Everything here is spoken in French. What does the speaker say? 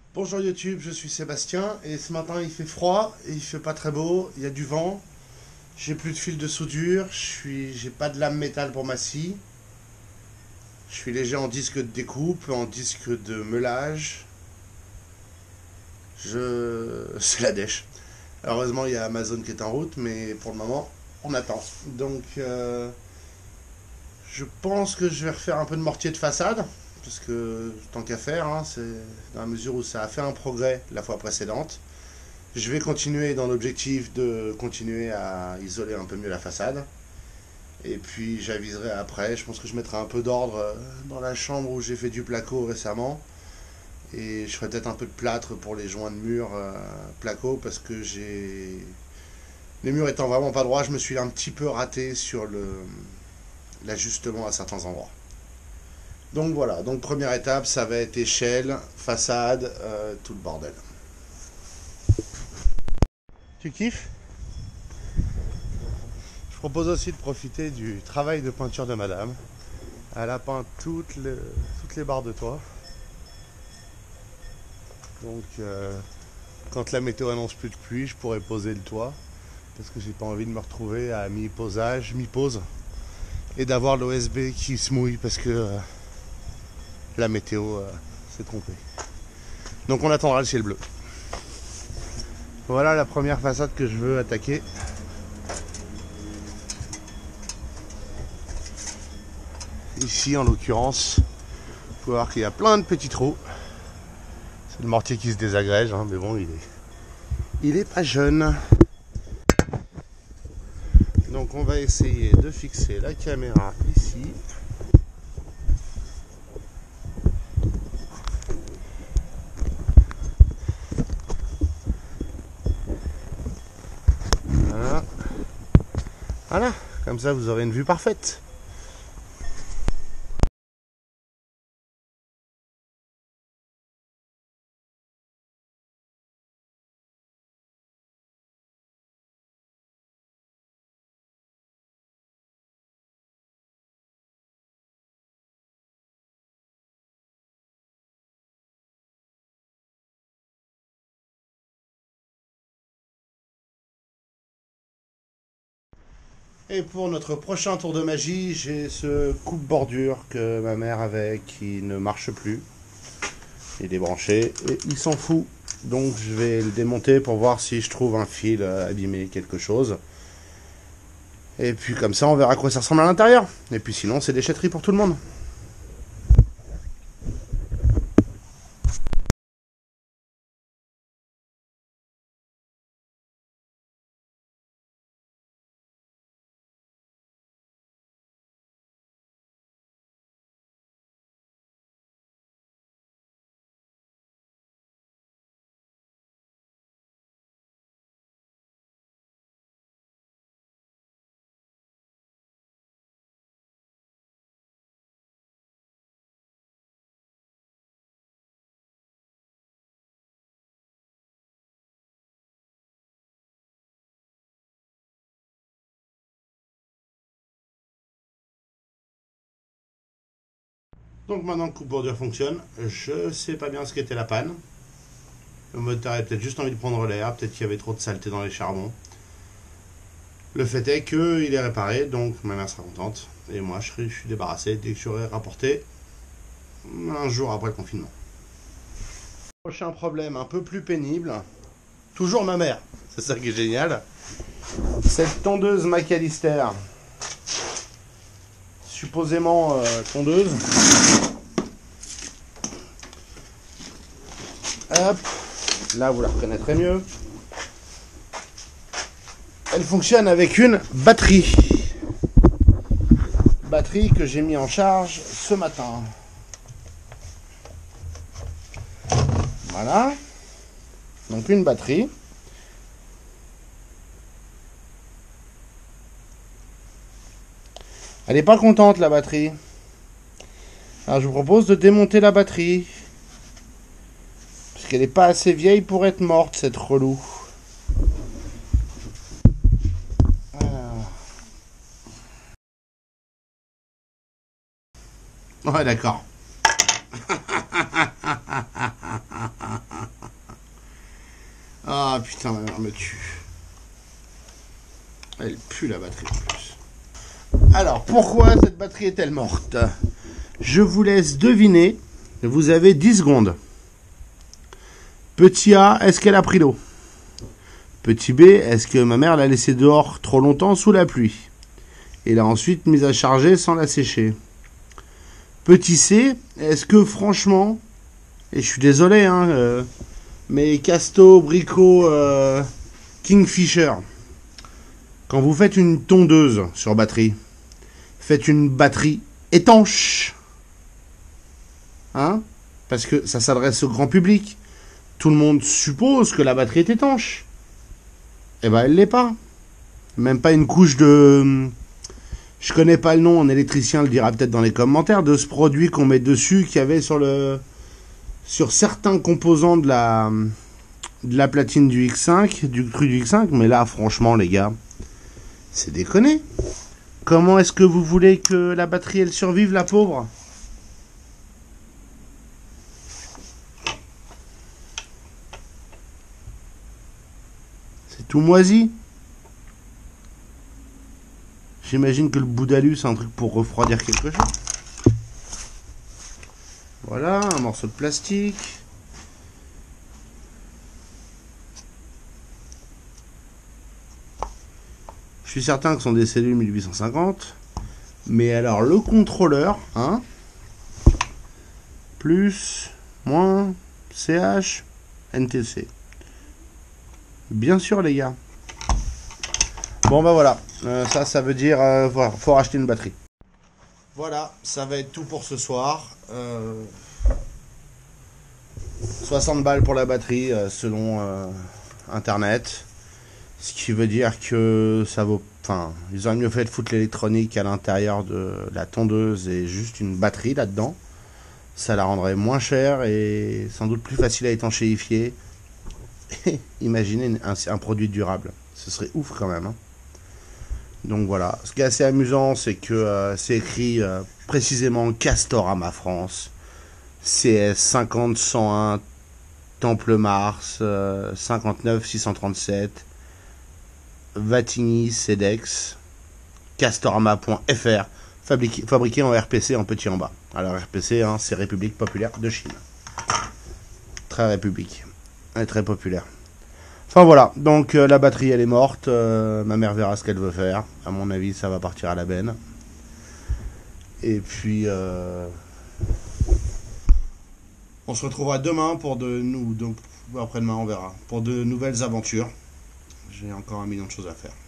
Bonjour YouTube, je suis Sébastien et ce matin il fait froid et il fait pas très beau, il y a du vent, j'ai plus de fil de soudure, j'ai pas de lame métal pour ma scie, je suis léger en disque de découpe, en disque de meulage, c'est la dèche. Heureusement il y a Amazon qui est en route mais pour le moment on attend. Donc je pense que je vais refaire un peu de mortier de façade. Parce que tant qu'à faire, hein, c'est dans la mesure où ça a fait un progrès la fois précédente. Je vais continuer dans l'objectif de continuer à isoler un peu mieux la façade. Et puis j'aviserai après, je pense que je mettrai un peu d'ordre dans la chambre où j'ai fait du placo récemment. Et je ferai peut-être un peu de plâtre pour les joints de mur placo parce que j'ai... Les murs étant vraiment pas droits, je me suis un petit peu raté sur l'ajustement à certains endroits. Donc voilà, donc première étape, ça va être échelle, façade, tout le bordel. Tu kiffes? Je propose aussi de profiter du travail de peinture de madame. Elle a peint toutes les barres de toit. Donc quand la météo annonce plus de pluie, je pourrais poser le toit. Parce que j'ai pas envie de me retrouver à mi-posage, mi-pose. Et d'avoir l'OSB qui se mouille parce que la météo s'est trompée. Donc on attendra le ciel bleu. Voilà la première façade que je veux attaquer. Ici en l'occurrence, vous pouvez voir qu'il y a plein de petits trous. C'est le mortier qui se désagrège, hein, mais bon, il est pas jeune. Donc on va essayer de fixer la caméra ici. Voilà. Voilà, comme ça vous aurez une vue parfaite. Et pour notre prochain tour de magie, j'ai ce coupe-bordure que ma mère avait qui ne marche plus. Il est branché et il s'en fout. Donc je vais le démonter pour voir si je trouve un fil abîmé, quelque chose. Et puis comme ça on verra à quoi ça ressemble à l'intérieur. Et puis sinon c'est déchetterie pour tout le monde. Donc maintenant que coupe-bordure fonctionne, je sais pas bien ce qu'était la panne. Le moteur avait peut-être juste envie de prendre l'air, peut-être qu'il y avait trop de saleté dans les charbons. Le fait est qu'il est réparé, donc ma mère sera contente. Et moi je suis débarrassé dès que j'aurai rapporté un jour après le confinement. Prochain problème un peu plus pénible. Toujours ma mère, c'est ça qui est génial. Cette tondeuse McAllister, supposément tondeuse. Hop, là vous la reconnaîtrez mieux. Elle fonctionne avec une batterie. Batterie que j'ai mis en charge ce matin. Voilà. Donc une batterie. Elle n'est pas contente la batterie. Alors je vous propose de démonter la batterie. Parce qu'elle n'est pas assez vieille pour être morte cette relou. Ouais d'accord. Ah putain, ma mère me tue. Elle pue la batterie en plus. Alors, pourquoi cette batterie est-elle morte? Je vous laisse deviner. Vous avez 10 secondes. Petit A, est-ce qu'elle a pris l'eau? Petit B, est-ce que ma mère l'a laissée dehors trop longtemps sous la pluie et l'a ensuite mise à charger sans la sécher? Petit C, est-ce que franchement, et je suis désolé, hein, mais Casto, Brico, Kingfisher, quand vous faites une tondeuse sur batterie, faites une batterie étanche. Hein? Parce que ça s'adresse au grand public. Tout le monde suppose que la batterie est étanche. Eh ben, elle l'est pas. Même pas une couche de... Je connais pas le nom, un électricien le dira peut-être dans les commentaires, de ce produit qu'on met dessus, qu'il y avait sur certains composants de la platine du X5, du cru du X5. Mais là, franchement, les gars, c'est déconné. Comment est-ce que vous voulez que la batterie, elle survive, la pauvre? C'est tout moisi. J'imagine que le Boudalu, c'est un truc pour refroidir quelque chose. Voilà, un morceau de plastique. Je suis certain que ce sont des cellules 1850. Mais alors, le contrôleur, hein, plus, moins, CH, NTC. Bien sûr, les gars. Bon, bah voilà. Ça veut dire, voilà, faut racheter une batterie. Voilà, ça va être tout pour ce soir. 60 balles pour la batterie, selon Internet. Ce qui veut dire que ça vaut... Enfin, ils auraient mieux fait de foutre l'électronique à l'intérieur de la tondeuse et juste une batterie là-dedans. Ça la rendrait moins chère et sans doute plus facile à étanchéifier. Imaginez un produit durable. Ce serait ouf quand même. Hein. Donc voilà. Ce qui est assez amusant, c'est que c'est écrit précisément Castorama France. CS 50 101 Temple Mars 59 637 Vatigny CEDEX Castorama.fr, fabriqué en RPC en petit en bas. Alors RPC, hein, c'est République Populaire de Chine. Très république. Elle est très populaire. Enfin voilà, donc la batterie elle est morte. Ma mère verra ce qu'elle veut faire. À mon avis, ça va partir à la benne. Et puis on se retrouvera demain pour donc après-demain on verra, pour de nouvelles aventures. J'ai encore 1 million de choses à faire.